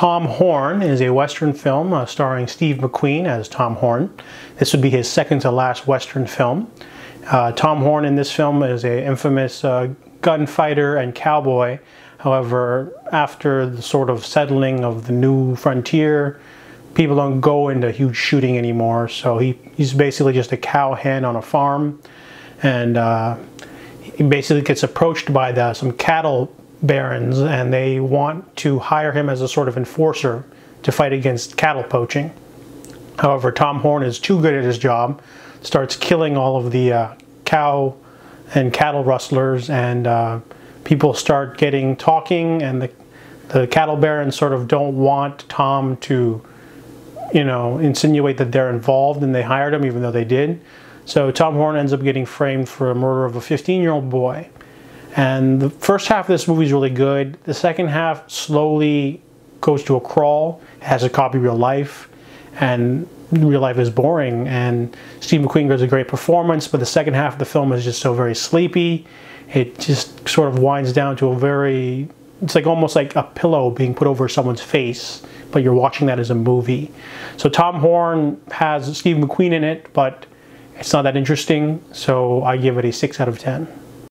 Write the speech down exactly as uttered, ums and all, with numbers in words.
Tom Horn is a Western film uh, starring Steve McQueen as Tom Horn. This would be his second to last Western film. Uh, Tom Horn in this film is an infamous uh, gunfighter and cowboy. However, after the sort of settling of the new frontier, people don't go into huge shooting anymore. So he, he's basically just a cowhand on a farm. And uh, he basically gets approached by the, some cattle barons, and they want to hire him as a sort of enforcer to fight against cattle poaching. However, Tom Horn is too good at his job, starts killing all of the uh, cow and cattle rustlers, and uh, people start getting talking, and the, the cattle barons sort of don't want Tom to, you know, insinuate that they're involved, and they hired him even though they did. So Tom Horn ends up getting framed for a murder of a fifteen-year-old boy. And the first half of this movie is really good. The second half slowly goes to a crawl. It has a copy of real life, and real life is boring. And Steve McQueen gives a great performance, but the second half of the film is just so very sleepy. It just sort of winds down to a very, it's like almost like a pillow being put over someone's face, but you're watching that as a movie. So Tom Horn has Steve McQueen in it, but it's not that interesting, so I give it a six out of ten.